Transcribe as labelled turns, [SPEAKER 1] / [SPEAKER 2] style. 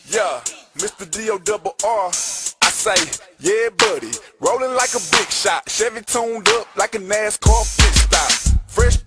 [SPEAKER 1] Yeah, Mr. D-O-double-R. I say, yeah, buddy. Rolling like a big shot. Chevy tuned up like a NASCAR pit stop. Fresh